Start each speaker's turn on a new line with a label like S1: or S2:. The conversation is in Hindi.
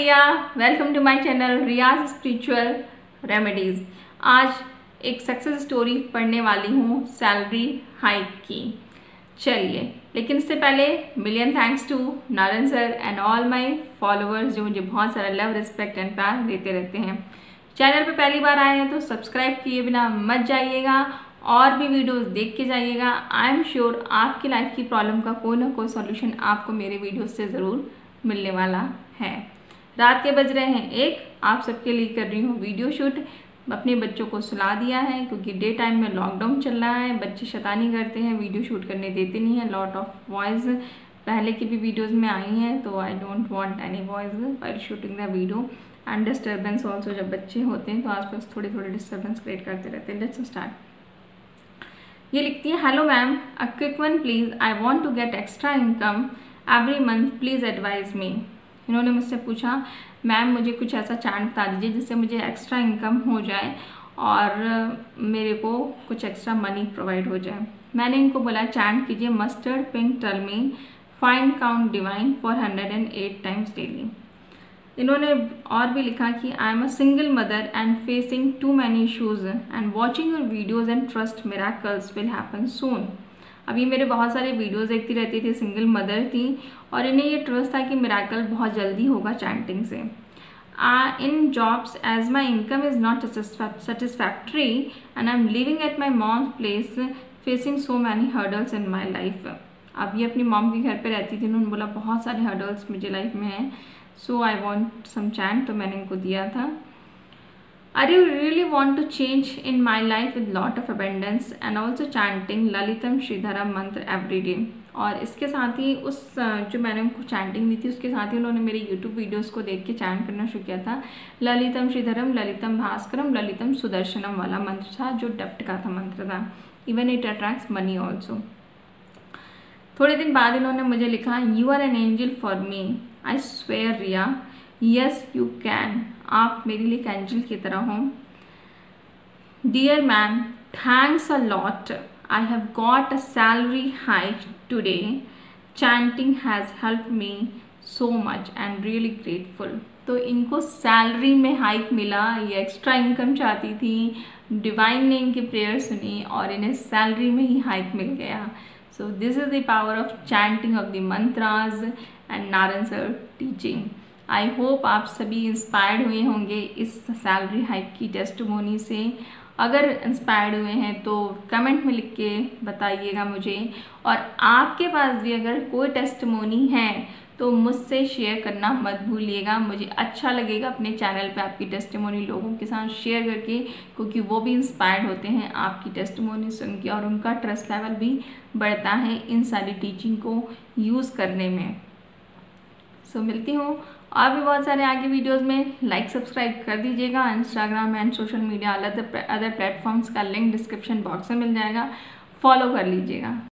S1: Riya, welcome to my channel Riya's spiritual remedies. आज एक सक्सेस स्टोरी पढ़ने वाली हूँ सैलरी हाइक की। चलिए, लेकिन इससे पहले million thanks to Narayan sir and all my followers जो मुझे बहुत सारा लव, रिस्पेक्ट एंड प्यार देते रहते हैं। चैनल पे पहली बार आए हैं तो सब्सक्राइब किए बिना मत जाइएगा और भी वीडियोस देख के जाइएगा। आई एम श्योर आपकी लाइफ की प्रॉब्लम का कोई ना कोई सॉल्यूशन आपको मेरे वीडियोस से ज़रूर मिलने वाला है। रात के बज रहे हैं 1, आप सबके लिए कर रही हूँ वीडियो शूट। अपने बच्चों को सुला दिया है क्योंकि डे टाइम में लॉकडाउन चल रहा है, बच्चे शैतानी करते हैं, वीडियो शूट करने देते नहीं हैं। लॉट ऑफ वॉइस पहले की भी वीडियोस में आई हैं, तो I don't want any voice while shooting the video and disturbance also. जब बच्चे होते हैं तो आसपास थोड़ी थोड़ी डिस्टर्बेंस क्रिएट करते रहते हैं। Let's start. ये लिखती है, hello ma'am, a quick one please, I want to get extra income every month, please advise me. इन्होंने मुझसे पूछा, मैम मुझे कुछ ऐसा चैंट बता दीजिए जिससे मुझे एक्स्ट्रा इनकम हो जाए और मेरे को कुछ एक्स्ट्रा मनी प्रोवाइड हो जाए। मैंने इनको बोला, चैंट कीजिए मस्टर्ड पिंक टर्मीन find count divine for 108 times daily. इन्होंने और भी लिखा कि I am a single mother and facing too many issues and watching your videos and trust miracles will happen soon. अभी मेरे बहुत सारे वीडियोस देखती रहती थी, सिंगल मदर थी और इन्हें ये ट्रस्ट था कि मिरेकल बहुत जल्दी होगा चैंटिंग से। In jobs as my income is not satisfactory and I am living at my mom's place facing so many hurdles in my life. अब ये अपनी मॉम के घर पे रहती थी, उन्होंने बोला बहुत सारे हर्डल्स मुझे लाइफ में हैं, सो आई वॉन्ट सम चैंट, तो मैंने इनको दिया था। I really want to change in my life with lot of abundance and also chanting Lalitham Shridharam मंत्र every day। और इसके साथ ही उस जो मैंने उनको चैंटिंग दी थी उसके साथ ही उन्होंने मेरे यूट्यूब वीडियोस को देख के चैंट करना शुरू किया था। ललितम श्रीधरम, ललितम भास्करम, ललितम सुदर्शनम वाला मंत्र था जो डप्ट का था मंत्र था। Even it attracts money also. थोड़े दिन बाद इन्होंने मुझे लिखा, you are an angel for me, I swear Riya, yes you can, आप मेरे लिए एक एंजल की तरह हो। Dear ma'am, thanks a lot, I have got a salary hike today, chanting has help me so much and really grateful. तो इनको सैलरी में हाइक मिला, ये एक्स्ट्रा इनकम चाहती थी, डिवाइन ने इनकी प्रेयर सुनी और इन्हें सैलरी में ही हाइक मिल गया। So this is the power of chanting of the mantras and Narayan sir teaching. I hope आप सभी इंस्पायर्ड हुए होंगे इस सैलरी हाइक की टेस्टिमोनी से। अगर इंस्पायर्ड हुए हैं तो कमेंट में लिख के बताइएगा मुझे, और आपके पास भी अगर कोई टेस्टिमोनी है तो मुझसे शेयर करना मत भूलिएगा। मुझे अच्छा लगेगा अपने चैनल पे आपकी टेस्टिमोनी लोगों के साथ शेयर करके, क्योंकि वो भी इंस्पायर्ड होते हैं आपकी टेस्टिमोनी सुन के और उनका ट्रस्ट लेवल भी बढ़ता है इन सारी टीचिंग को यूज़ करने में। सो मिलती हूँ और भी बहुत सारे आगे वीडियोस में। लाइक सब्सक्राइब कर दीजिएगा। Instagram and social media other platforms का लिंक डिस्क्रिप्शन बॉक्स में मिल जाएगा, फॉलो कर लीजिएगा।